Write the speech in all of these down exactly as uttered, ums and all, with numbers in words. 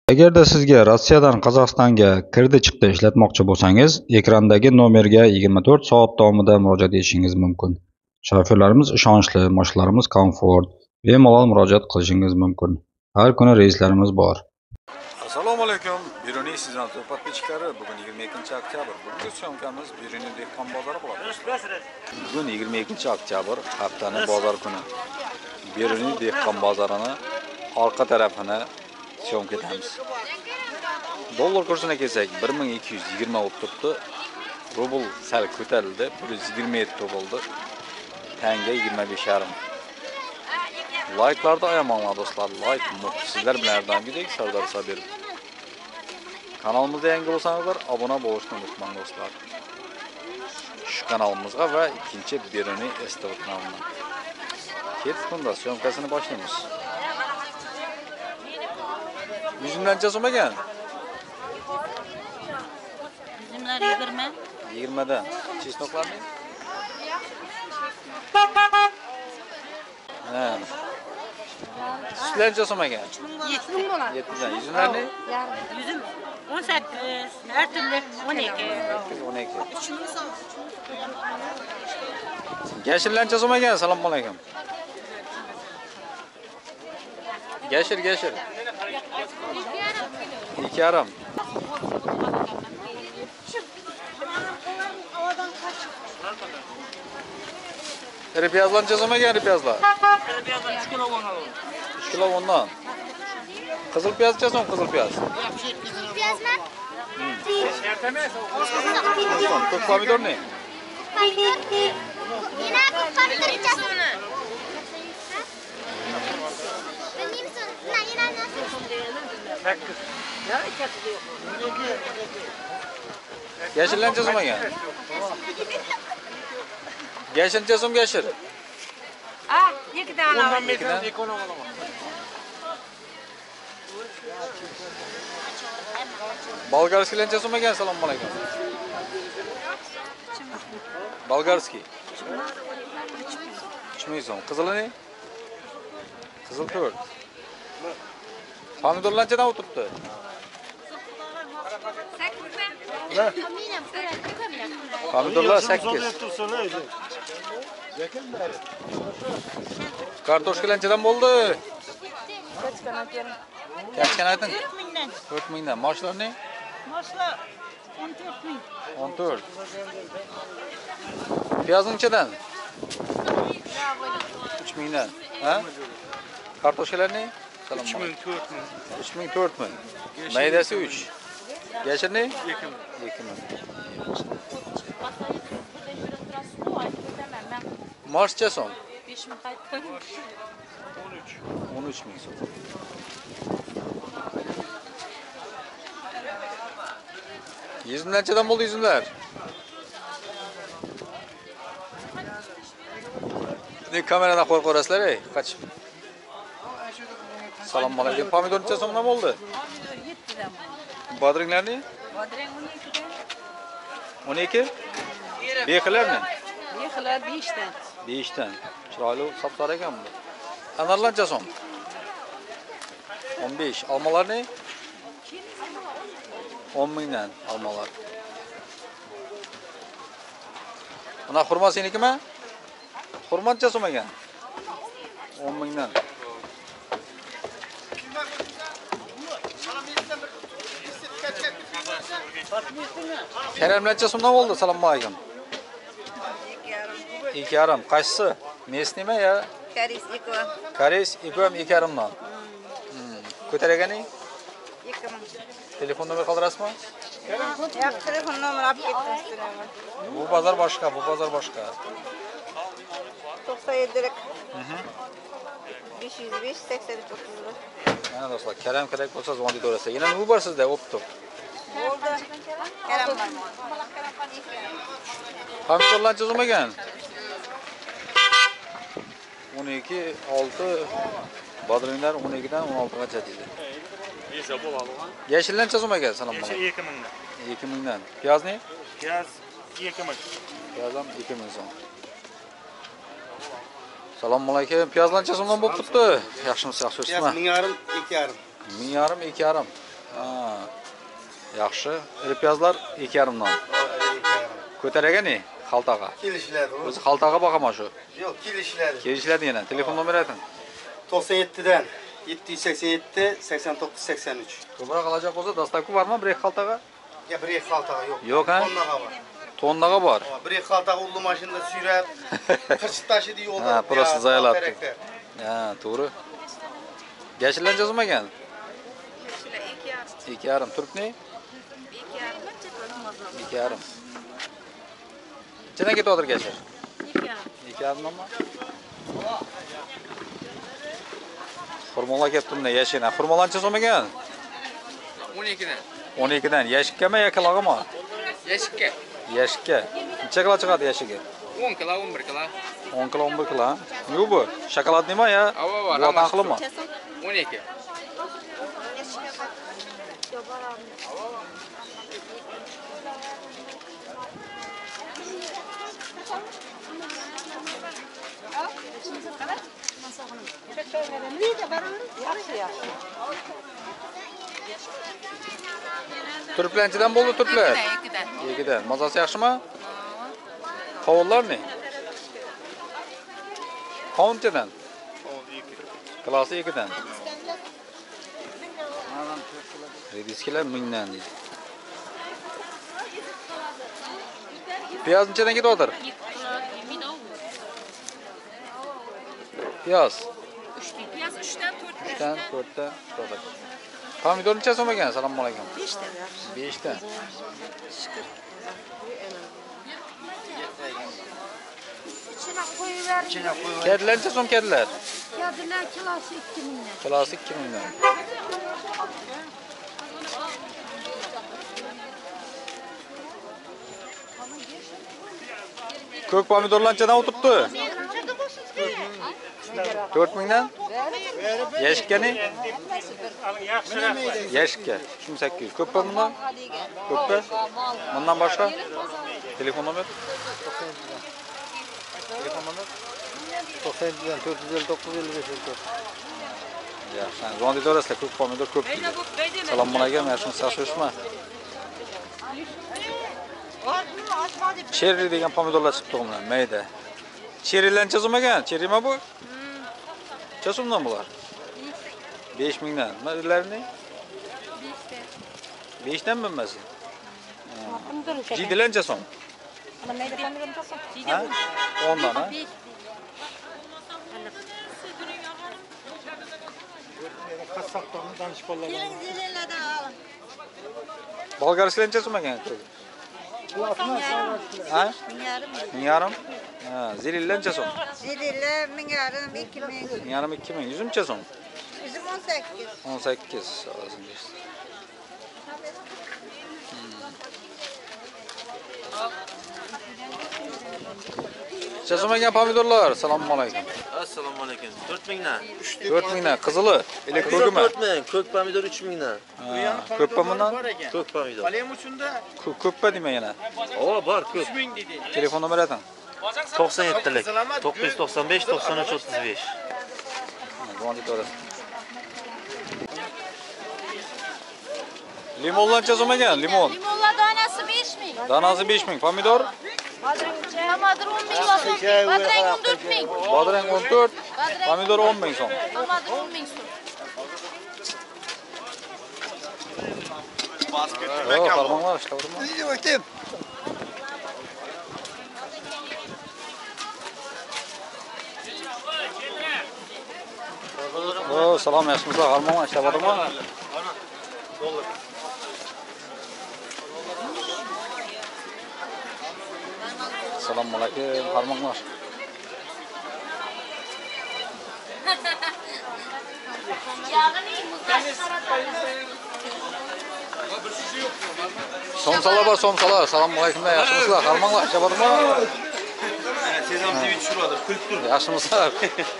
Agarda sizga Rossiyadan Qozog'istonga kirdi-chiqdi ishlatmoqchi bo'lsangiz, ekrandagi nomerga yigirma to'rt soat davomida murojaat etishingiz mumkin. Shofyorlarimiz ishonchli, mashqlarimiz komfort, bemalol murojaat qilishingiz mumkin. Har kuni reyslarimiz bor. Assalomu alaykum. Biruniy sizdan podpischiklari. Bugun yigirma ikkinchi oktyabr. Bugungi syomkamiz Biruniy dehqon bozori bo'ladi. Bugun yigirma ikkinchi oktyabr, haftaning bozor kuni. Biruniy dehqon bozorini orqa tarafini syomka etamiz. Dollar kursini kelsak bir ming ikki yuz yigirma bo'lib turibdi. Rubl sal ko'tarildi, bir yuz yigirma yetti bo'ldi. Tanga yigirma besh yarim. Like'larda ayamonlar do'stlar. Like sizlar bilan yordamgidek Sardor Sabir. Kanalimizga yangi bo'lsangizlar, obuna bo'lishni unutmang do'stlar. Shu kanalimizga va ikkinchi Biruniy S T V kanaliga. Ketib bunda syomkasini boshlaymiz. Yuzimdancha so'm ekan? Yuzimlar yigirma. yigirma dan. Chesnoklarni? Ha. Sizlarcha so'm ekan? yetti bo'ladi. yetti dan. Yuzimlarni? Yuzim o'n sakkiz, har turli o'n ikki. o'n ikki. Gashirlancha so'm ekan? Assalomu alaykum. Gashir, gashir. ikki yarim. Ripiyazlar so'm ekan, ripiyazlar? Ripiyazlar uch kilo o'n oladi. uch kilo o'ndan. Qizil piyazcha so'm, qizil piyaz. Piyazmi? So'm, ko'k pomidor ne? Pomidor. Yana ko'k pomidor ichasizmi? Bilmaysiz. Na, yana narsa. sakkiz. Ya, ikkisi yo'q. Gashirlancha so'm ekan? Gashirlancha so'm gashir. Ah, ikkidan olaman. Ikkidan. Bolgarskilancha so'm ekan? Assalomu alaykum. Bolgarskiy. uch ming so'm. Qizili ne? Qizil to'rt. Pomidorlanchadan o'tiribdi. Pomidorlar sakkiz. Kartoshkalanchadan bo'ldi. Kaçkan ayting? to'rt mingdan. to'rt ming dan. Moshlar ne? Moshlar o'n to'rt ming. o'n to'rt. Piyozingchadan? uch ming dan. Ha? Kartoshkalar ne? uch ming to'rt ming. uch ming to'rt ming. Maydasi uch. Gashir ne? ikki ming. ikki ming. Moshcha so'm? besh ming qaytdi. o'n uch. o'n uch ming so'm. Yuzimdanchadan bo'ldi yuzimlar. Ne kameradan qo'yib qo'rasizlar ey, qochib. Assalomu alaykum. Pomidor necha so'mdan bo'ldi? Pomidor yettidan. Bodringlarni? Bodring o'n ikkidan. o'n ikki? Beqilarni? Behilar beshdan. besh dan. Chiroyli soplar ekan bu. Anarlancha so'm? o'n besh. Olmalarni? o'n mingdan olmalar. Mana xurmo senikimi? Xurmoncha so'm ekan? o'n mingdan. Karamlancha so'mdan bo'ldi. Assalomu alaykum. ikki yarim. Qaysi? Mesnimi ya? Karis ikki. Karis ikki ham ikki yarimdan. Hmm. Ko'taraganing? ikki ming. Telefon nomer qoldirasizmi? Ya, telefon nomer olib ketdim. Bu bozor boshqa, bu bozor boshqa. to'qson yettilik. besh yuz besh sakson uch o'ttiz bir. Mana do'stlar, karam kerak bo'lsa zvonda to'rasa. Yana nima bor sizda? O'pdi. Bo'ldi. Karam bor. Pomidorlancha so'm ekan? o'n ikki, olti. Bodringlar o'n ikki dan o'n olti gacha deydi. Yesa bo'ladi. Yashillancha so'm ekan? Assalomu Yesa alaykum. ikki mingdan. ikki ming dan. Piyozni? Piyoz ikki ming. Piyoz ham ikki ming so'm. Assalomu alaykum. Piyozlancha so'mdan bo'lib turibdi. Yaxshimisiz, yaxshi Piyaz o'sizmi? ming yarim, ikki yarim. ming yarim, ikki yarim. Ha. Yaxshi. Ripyazlar ikki yarim dan. Ko'taraga ne? Xaltaga. Kelishiladi u. O'zi xaltaga boqaman shu. Yo'q, kelishiladi. Kelishiladi yana. Telefon nomeri ayting. to'qson yettidan yetti yuz sakson yetti sakson to'qqiz sakson uch. Ko'proq olajak bo'lsa, dastavka bormi bir xaltaga? Ya bir xaltaga yo'q. Yo'q, ha? Tonnaga bor. Tonnaga bor. Bir xaltaga ullu mashinada suyrab, qirchib tashidi yo'lda. Ha, просто zayalatdi. Ha, to'g'ri. Yashillar jazmagan. ikki yarim. Turk ne? ikki yarim. Nechdan ketib o'tir yashil? ikki yarim nima? Xurmolar kelibdi bunda yashina. Xurmolancha so'magan? o'n ikkidan. o'n ikkidan. Yashikkami, yakalog'imi? Yashikka. Yashikka. Necha kilo chiqadi yashiga? o'n kilo, o'n bir kilo. o'n kilo, o'n bir kilo. Nima bu? Shokoladnimi ya? Ava bor. Vatan qilimi? o'n ikki. Turplanchidan bo'ldi turplar. ikkidan. ikkidan. Mazasi yaxshimi? Qovunlar ne? Qovunchadan. Klasi ikkidan. Rediskilar mingdan deydi. Piyoz nechadan ketayotir? Piyoz. Piyoz uchdan to'rt. uchdan to'rtta ketayotir. Pomidor necha so'm ekan? Assalomu alaykum. besh ta. besh ta. Ichine qo'yiver. Kedilar necha so'm kedilar? Kedilar kilosi ikki mingdan. Kilosi ikki mingdan. Ko'k pomidorlar nechadan o'tiribdi? to'rt mingdan? Yashikka ne? Yashikka yigirma sakkiz. Ko'ppa bundan? Ko'ppa? Bundan boshqa? Telefon nomer? Telefon nomer? to'qson yettidan to'rt yuz ellik to'qqiz ellik besh to'rt. Yaxshi. Zondi dorasizlar, ko'k pomidor ko'p deydi. Assalomu alaykum, yaxshimisiz, yaxshimisiz? Cherry degan pomidorlar chiqibdi bundan, mayda. Cherrylar necha so'm ekan? Cherrymi bu? Necha so'mdan bular? besh mingdan. Nimalarni? besh dan bilmasin. Jiydilar necha so'm? Ha? o'n dan, ha? Qassoblarni danishib Bolgarskilar necha so'm ekan? Ha? ming yarim. Ha, zilillar necha so'm? Zililler ming yarim, ikki ming. ming yarim, ikki ming. Yuzim necha so'm? Bizim on sakkiz. o'n sakkiz. Necha so'm ekan pomidorlar? Assalomu alaykum. Assalomu alaykum. to'rt mingdan. to'rt mingdan. Qizili, elektrogimi? to'rt ming, ko'k pomidor uch mingdan. Ko'ppa bundan? Ko'k pomidor. Ko'ppa dema yana. O, bor, ko'p. Telefon nomer ayting. to'qson yettilik. to'qqiz yuz to'qson besh to'qson uch o'ttiz besh. Limonlar necha so'm ekan? Limon. Limonlar donasi besh ming. Danasi besh ming. Pomidor? Tomatir o'n ming so'm. Badrang o'n to'rt ming. Badrang o'n to'rt. Pomidor o'n ming so'm. Tomatir o'n ming so'm. Yo'q, farmonlar ishlayaptimi? O'tib. O, salom, yaxshimisizlar? Farmonlar ishlayaptimi? Assalomu alaykum, farmonlar. Somsalar bor, somsalar. Assalomu alaykum, yaxshimisizlar? Farmonlar ishlayaptimi? Sezam T V tushiradi, kulib turdi. Yaxshimisizlar?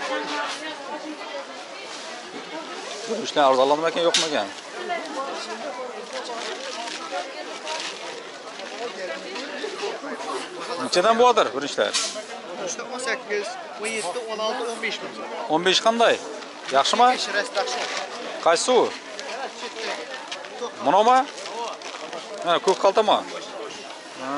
Bu ishlar arzonlanmi ekan, yo'qmi ekan? Nechadan bo'ladir bu ishlar? o'n sakkiz, o'n yetti, o'n olti, o'n besh ming. o'n besh qanday? Yaxshimi? Rastakshon. Qaysi u? Bunoma? Ha, ko'k qaltama. Ha.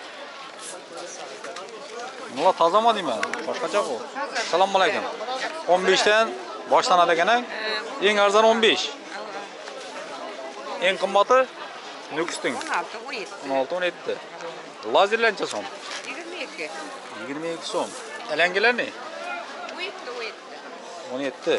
Bunlar tozami deyman? Boshqacha bu. Assalomu alaykum. o'n besh dan boshlanadi ekan-a? Eng arzon o'n besh. Eng qimmati Nukusning o'n olti o'n yetti. Lazerlancha so'm. yigirma ikki. yigirma ikki so'm. Alangalar ne? o'n yetti.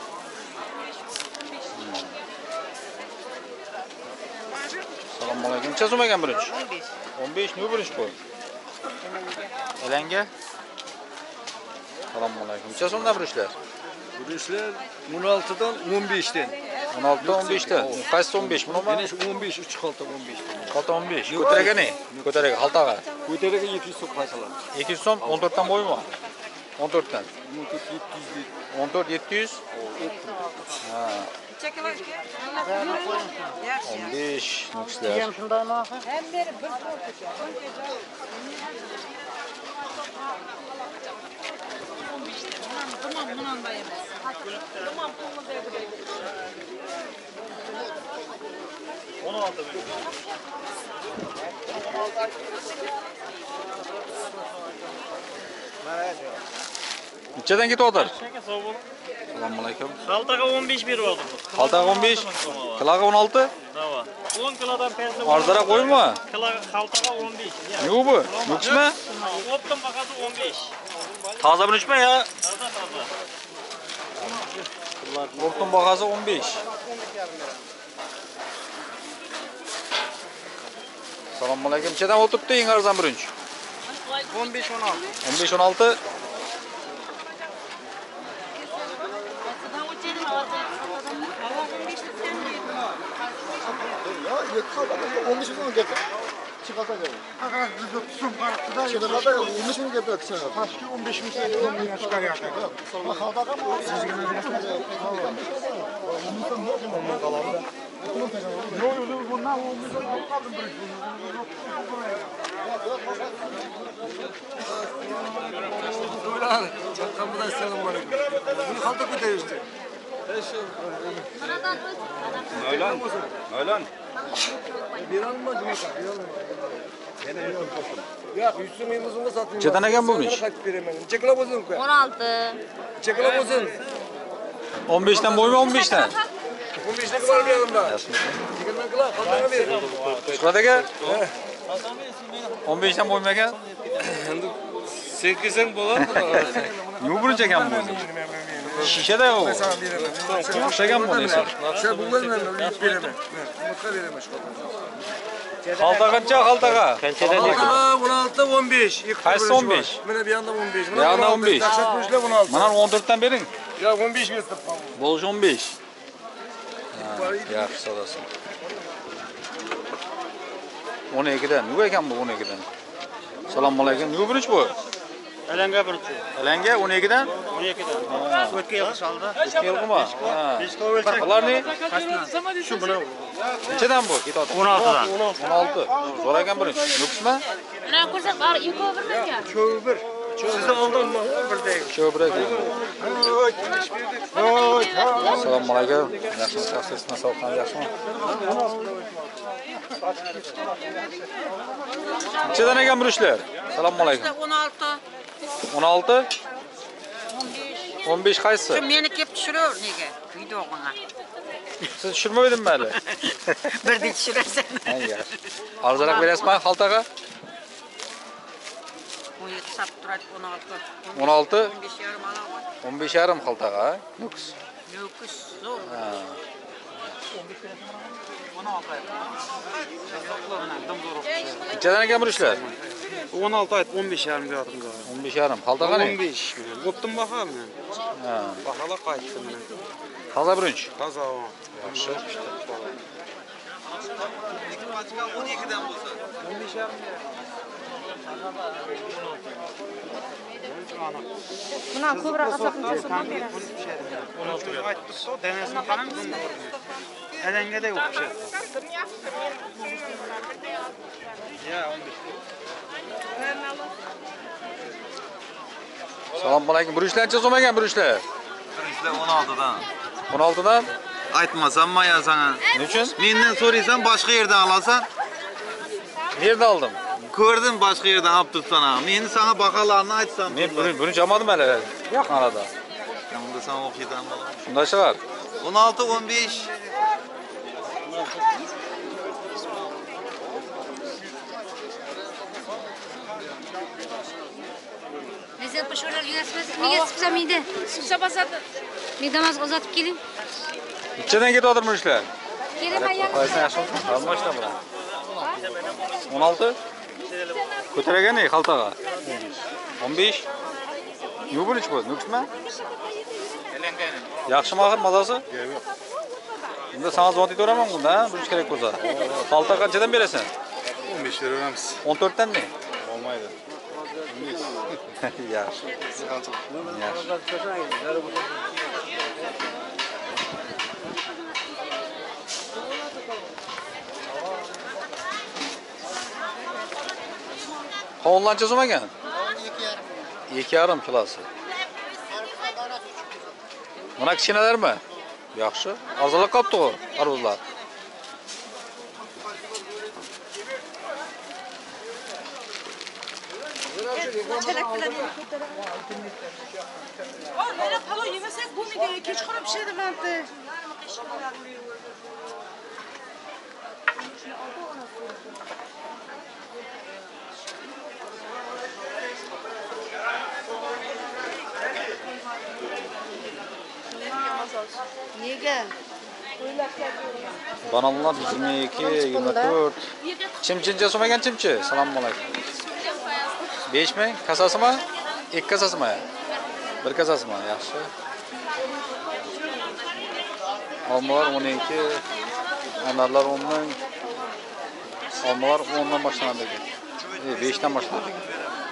Assalomu alaykum. Necha so'm ekan birinchi? o'n besh. o'n besh ne birinchi bu? Alanga? Assalomu alaykum. Necha so'mdan birishlar? Burishlar o'n olti dan o'n besh dan. o'n olti dan o'n besh dan. Qaysi o'n besh? Buni Mana shu o'n besh, uch qalta o'n besh dan. Qalta o'n besh. Ko'taraga ne? Ko'taraga haltaga. Ko'taraga yetti yuz so'm qaysalar. ikki yuz so'm o'n to'rt dan bo'ymi? o'n to'rt dan. o'n to'rt yetti yuz. Ha. o'n besh nukuslar. o'n olti bin. Nechadan ketyapti? Shaka sog' bo'ling. Assalomu alaykum. Xaltaga o'n besh berib oldim. Xaltaga o'n besh, kiloga o'n olti. Dava. o'n kilodan pesta. Arzara qo'yma. Kiloga xaltaga o'n besh. Ne bu? Nukusmi? Optim bag'asi o'n besh. Toza birinchimi ya? Toza toza. O'rton bag'asi o'n besh. Assalomu alaykum. Nechadan o'tibdi eng arzon birinchi? o'n besh o'n olti. o'n besh o'n olti. o'n besh so'm gap. Chiqata gap. Faqat biz so'm qarabdi-da. Chiqata o'n besh ming gap chiqadi. Pastki o'n besh ming so'm chiqaryapti. Xaltaga Assalomu alaykum. Buni xalta ko'tarishdi. Öğlen. Öğlen. Yo'q, yuz so'mimiz unga sotmayman. Nechadan ekan bu ish? Qaytib beraman. Necha kilo bo'lsin ku? o'n olti. Necha kilo bo'lsin? o'n besh dan bo'ymi o'n besh dan? o'n besh dan kilo beramda. yigirma kilo xaltaga ber. Shuhrat aka? o'n besh dan bo'ymi ekan? Endi sen kelsang bo'ladi. Nima birinchi ekan bu? Shishada u. O'xshagan bu nesa? O'sha bu bo'lmaydi, yuz beraman. Umidga beraman shu Xalta qancha xaltaga? Qanchadan o'n olti o'n besh. Qaysi o'n besh? Mana bu yoqda o'n besh. Bu yoqda o'n besh. Taqsat qo'yishlar o'n olti. Mana o'n to'rt dan bering. Yo'q, o'n besh berdim. Bo'lish o'n besh. Yaxshi sodasi. o'n ikki dan. Nima ekan bu o'n ikki dan? Assalomu alaykum. Nima birinchi bu? Alanga birinchi. Alanga o'n ikki dan? o'n ikki dan. O'tga yil soldi. ikki yilmi? Ha. besh kilo o'lchak. Bularni Shu bilan. nechadan bu? Ketyapti. o'n olti dan. o'n olti. Zo'r ekan birinchi. Nukusmi? Mana ko'rsat, bari ikkovi birdan. Cho'vi bir. Sizni oldin birdek. Shu bir ekan. Assalomu alaykum. Yaxshimisiz? Yaxshimisizmi? Sog'liqingiz yaxshimi? Nechadan ekan bu ishlar? Assalomu alaykum. o'n olti. o'n olti? o'n besh qaysi? Meni kelib tushiraver nega? Videoga. Siz tushirmaydinmi hali? Birdan tushirasan. Ha, yaxshi. Arzonroq berasizmi xaltaga? o'n yetti sap turadi o'n olti. o'n olti? o'n besh yarim alaman. o'n besh yarim xaltaga, ha? Nukus. Nukus zo'r. Ha. Nechadan ekan bu ishlar? o'n olti ayt o'n besh yarim berdim. o'n besh yarim. Xaltaga ne? o'n besh. Bo'ptim baha men. Ha. Bahala qaytdim men. Toza birinchi. Toza. Yaxshi. o'n ikki dan bo'lsa. o'n besh yarim. Buna ko'proq asabni tashlab berasiz. o'n olti aytdi, danasini qarang. Alangada o'xshaydi. Ya, o'n besh. Assalomu alaykum. Bu ishlar necha so'm ekan bu ishlar? Birinchilar o'n olti dan. o'n olti dan? aytmasam maya sana. Ne uchun? Mendan so'raysan, boshqa yerdan olasan. Nerede aldım? Ko'rdim boshqa yerdan olib tursan. Meni sana baqalarni aytsam. Men buni buni jamadim hali. Yaqin arada. Unda sana o'qidan bo'laman. Shunda chiqar. o'n olti o'n besh. Lezzat pashvolar yurasimiz. Nega sipsa miydi? Sipsa basadi. Midamiz uzatib keling. Ichidan ketib bu ishlar. Keling ayol. Qaysi yaxshi? Almashlar bilan. o'n olti. Ko'taragan ey xaltaga. o'n besh. Nima bo'lish bu? Nuqsmi? Yaxshimi axir mazasi? Yo'q. Unda sana zvont etaveraman bunda, bo'lish kerak bo'lsa. Xalta qanchadan berasan? o'n besh beraveramiz. o'n to'rt dan ne? Olmaydi. Yaxshi. Yaxshi. Qovunlancha so'm ekan? ikki yarim kilosi. Mana kichkinalarmi? Yaxshi. Arzonlab qolibdi-ku, arbuzlar. Ol, mana palov yemasak bo'lmaydi, kechqurun pishadi manta. Nega? Bananlar yigirma ikki, yigirma to'rt. Chimchincha so'm ekan chimchi. Assalomu alaykum. besh ming kasasimi? ikki kasasimi? bir kasasimi? Yaxshi. Olmalar o'n ikki, anarlar o'n ming. Olmalar o'n dan boshlanadi ekan. E, besh dan boshlanadi ekan.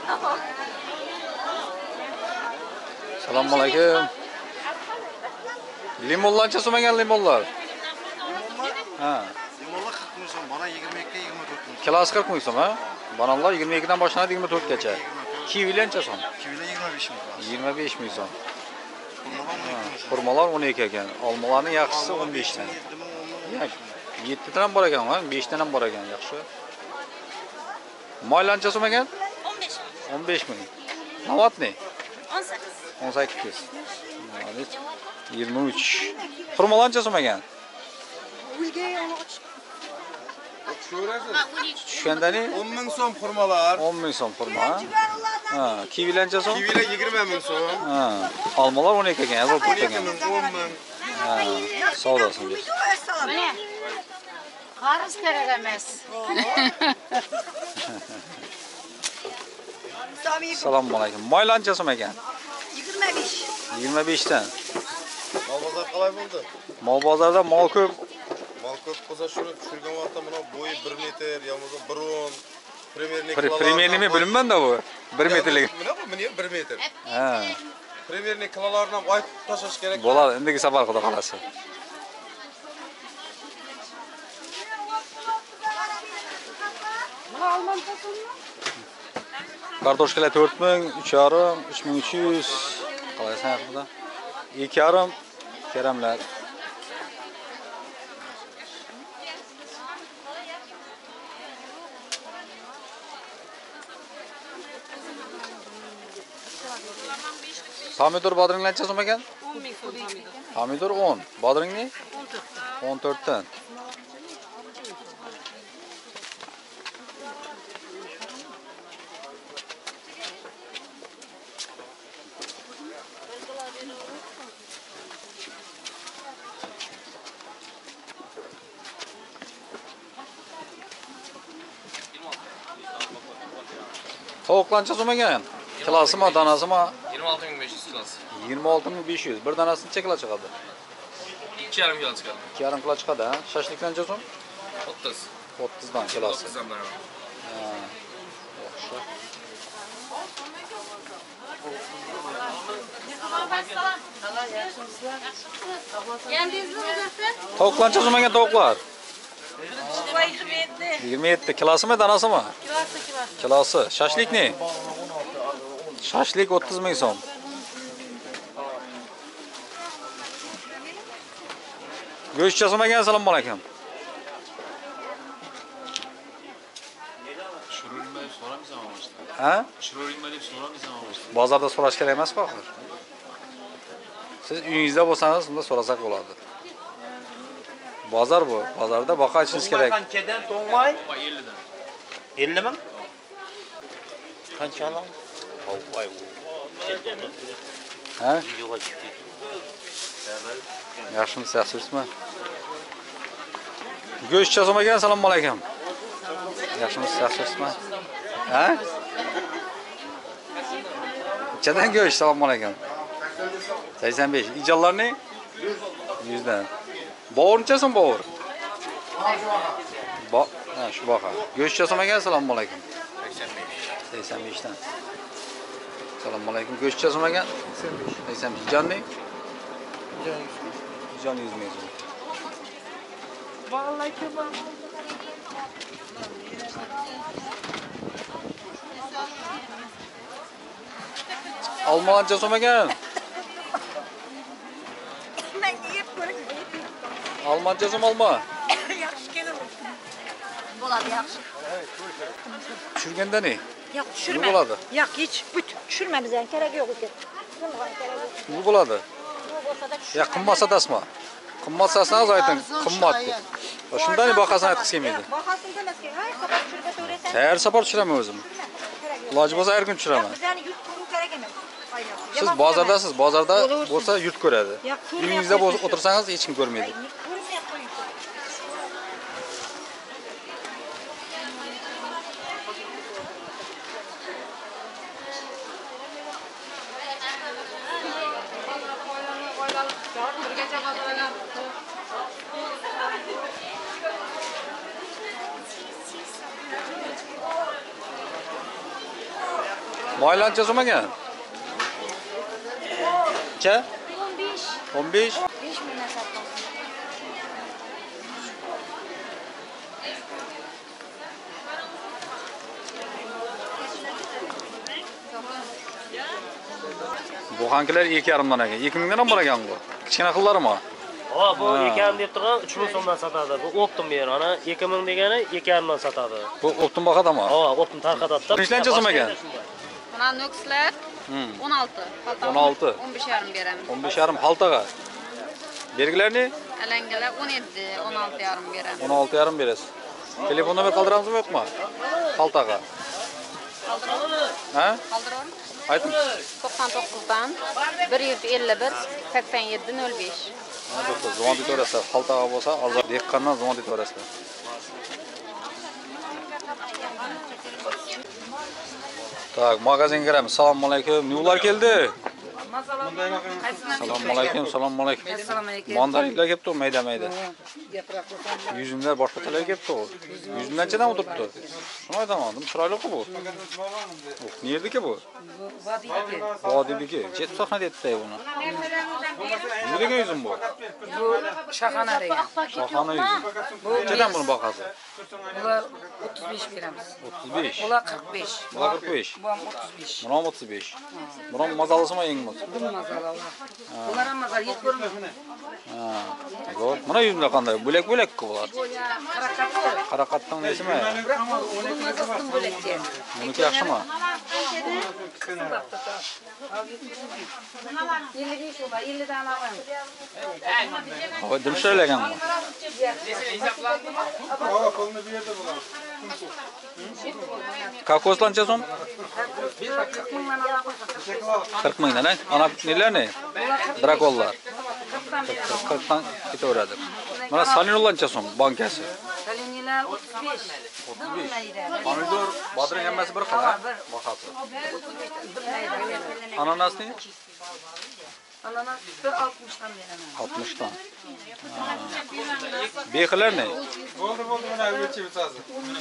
Assalomu alaykum. Limonlancha so'm ekan limonlar. Ha. Limonlar qirq ming so'm, bana yigirma ikki yigirma to'rt ming. Kilosi qirq ming so'm, ha? Bananlar yigirma ikki dan boshlanadi yigirma to'rt gacha. Kivilancha so'm? Kivilar yigirma besh ming. yigirma besh ming so'm. Xurmolar o'n ikki ekan. Olmalarning yaxshisi o'n besh dan. yetti dan ham bor ekan, ha? besh dan ham bor ekan, yaxshi. Moylancha so'm ekan? o'n besh. o'n besh ming. Navatni? o'n sakkiz. o'n sakkiz. Молодец. yigirma uch. Xurmolancha so'm ekan? Tushgandani o'n ming so'm xurmolar. o'n ming so'm xurmo, ha? Ha, kivilancha so'm? Kivilar yigirma ming so'm. Ha, olmalar o'n ikki ekan, yozib ketgan. o'n ming. Ha, savdosingiz. Mana. Qarz kerak emas. Assalomu alaykum. Moylancha so'm ekan? yigirma besh. yigirma besh dan. Mol bozor qalay bo'ldi? Mol bozorda mol ko'p. Mol ko'p bo'lsa shuni tushirgan vaqtda mana bo'yi bir metr, yo'qsa bir o'n primerlik Primerni bilmayman-da bu. bir metrlik. Mana bu meni bir metr. Ha. Primerlik kilolarni ham aytib tashlash kerak. Bo'ladi, endigi safar xudo qalasa. Mana olmantasizmi? Kartoshkalar to'rt ming, uch yarim, uch ming uch yuz. Qalaysan haqida? ikki yarim keramlar. Pomidor bodringlancha so'm ekan? o'n ming so'm. Pomidor o'n, bodringni? o'n to'rt dan. Tovuqlancha so'm ekan? Kilosimi, danasimi? yigirma olti ming besh yuz kilosi. yigirma olti ming besh yuz. Bir danasi necha kilo chiqadi? ikki yarim kilo chiqadi. ikki yarim kilo chiqadi, ha? Shashliklancha so'm? o'ttiz. o'ttiz dan kilosi. o'ttiz dan baravar. Ha. Yaxshi. Geldingizmi o'zingizlar? Tovuqlancha so'm ekan tovuqlar? yigirma yetti. yigirma yetti kilosimi, danasimi? Kilosi kilo. Kilosi. Shashlikni? Shashlik o'ttiz ming so'm. Go'sht chasomagan, assalomu alaykum. Shururmay so'ramaysan boshda. Ha? Shururmay deb so'ramaysan boshda. Bozorda so'rash kerak emas-ku axir. Siz uyingizda bo'lsangiz, unda so'rasak bo'ladi. Bozor bu. Bozorda boqa ichishingiz kerak. Qanchadan to'ngmay? ellik dan. ellik ming? Qancha olam? Voy. Ha? Yo'q chiqdi. Yaxshimisiz, yaxshisizmi? Go'sht chasomagan, assalomu alaykum. Yaxshimisiz, yaxshisizmi? Ha? Chadan go'sht, assalomu alaykum. sakson besh. Ijollarni yuz dan. Bovurchasin, bovur. Bo, ha, shu baqa. Go'sht chasomagan, assalomu alaykum. sakson besh. sakson besh dan. Assalomu alaykum. Go'sht chasomagan? sakson besh. Ijonni? Jon yuz ming. Olmalar chasomagan. Olma chasam olma. Yaxshi keladi. Bo'ladi, yaxshi. Tushirganda ne? Yo'q, Nima tushirma. bo'ladi? Yo'q, hech but tushirma bizdan kerak yo'q ekan. Tushirmagan kerak yo'q. Nima bo'ladi? Bu bo'lsa-da Ya qimmat sotasizmi? Qimmat satsangiz ayting, qimmat deb. Shundan boqasini aytgisi kelmaydi. Bahosini demasga, hay, safar tushirib o'tirasan. Tayyor safar tushiraman o'zim. Iloji bo'lsa har kun tushiraman. Bizani yurt ko'ruv kerak emas. Siz bozordasiz, bozorda bo'lsa yurt ko'radi. Uyingizda o'tirsangiz hech kim ko'rmaydi. Moylancha so'magan? Cha? o'n besh. o'n besh. besh mingdan sotdim. Bu hangilar ikki yarim dan ekan. ikki mingdan ham bor ekan bu. Kichkina xillarimi? Ha, bu ikki yarim deb turgan uch ming so'mdan sotadi. Bu optim yer. Ana ikki ming degani ikki yarim dan sotadi. Bu optim bahadami? Ha, optim tarqatadi. Qanchadan so'magan? Buna nukslar o'n olti. o'n olti. o'n besh yarim beramiz. o'n besh yarim haltaga. Belgilarni Alangalar o'n yetti, o'n olti yarim beramiz. o'n olti yarim berasiz. Telefon nomer qoldiramizmi yo'qmi? Haltaga. Ha? Qoldiramiz. Ayting. to'qson to'qqizdan bir yuz ellik bir sakson yetti nol besh. Doktor, zvon detaverasizlar. Haltaga bo'lsa, albatta deqqandan zvon detaverasizlar. Tak, magazinga kiramiz. Assalomu alaykum. Nima keldi? Assalomu alaykum, assalomu alaykum. Mandarinlar kelibdi, mayda-mayda. Yuzimlar boshqachalar kelibdi. Yuzimdanchadan o'tiribdi. Shuni aytaman, chiroyli-ku bu. Nerdiki bu? Vodiydagi. Vodiydagi. Jet sahna deyapti buni. Nerdagi yuzim bu? Bu Shahana degan. Shahana yuzim. Nechadan buni bahasi? Bular o'ttiz besh beramiz. o'ttiz besh. Bular qirq besh. Bular qirq besh. Bu ham o'ttiz besh. Buni ham o'ttiz besh. Buni ham mazalasimi yengmi? Bu mazali. Bular ham mazali yet ko'rinadi. Ha. Zo'r. Mana yuzimda qanday? Bo'lak-bo'lak-ku bular. Qaraqatli. Qaraqatdan nesimi? Mazasdan bo'lakchi. Buniki yaxshimi? ellik besh va ellik dan olaman. Havo dimshiragan bu. Kokoslancha so'm? qirq mingdan, ana nelarni? Dragonlar. qirqdan ketaveradi. Mana salinollancha so'm bankasi. Salinilar o'ttiz besh. o'ttiz besh. Pomidor bodring hammasi bir xil, ha? Bahasi. Ananasni? Ananas bir oltmish dan beraman. oltmish dan. Beqillar ne? Bo'ldi, bo'ldi, mana o'lchaymiz hozir.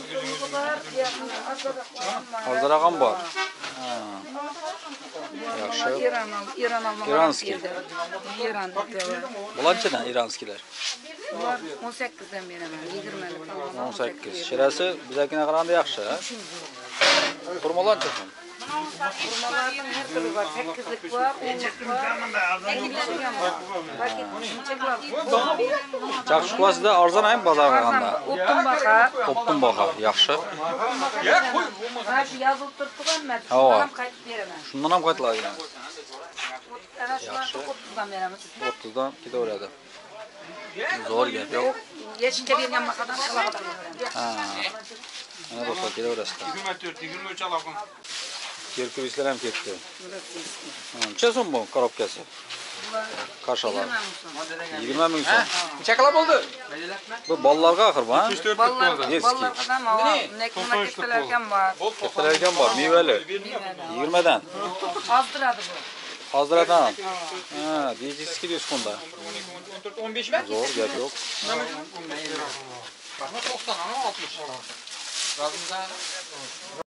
Hozir ham bor. Ha. Yaxshi. İran, İran almalar. İranski. İran. Bulanchadan iranskilar. Bular o'n sakkiz dan beraman. yigirma o'n sakkiz. Shirasi bizakina qaraganda yaxshi, ha? Xurmolancha so'm. Hurmalarning her turi bor. Sakkizlik bor, o'nlik bor. Paketlangan bor. Paket shunchaklar. Chaqishqasida arzon ham bozorga qanda. O'ttin baqa. O'ttin baqa, yaxshi. Ha, shu yozib turibdi-ku, men Havo. shundan ham qaytib beraman. Shundan ham qaytiladi. Ana shularni o'ttizdan beramiz. o'ttizdan ketaveradi. Zo'r gap yo'q. Yechishga bergan baqadan qilaqadan beraman. Ha. Mana do'stlar kelaverasizlar. yigirma to'rt yigirma uch aloqam. Kelkirislar ham ketdi. Necha so'm bu korobkasi? Qarshalar. yigirma ming so'm. Necha qilib bo'ldi? Bu bolalarga axir bu, ha? Bolalar, Eski. bolalardan bor. Nekma ketlargan bor. Kattalarga bor, mevali. yigirmadan. Ozdiradi bu. Hoziradan. Ha, dijiski diskonda. o'n to'rt o'n besh mi? Zo'r gap yo'q. to'qson ama oltmish. Razımdan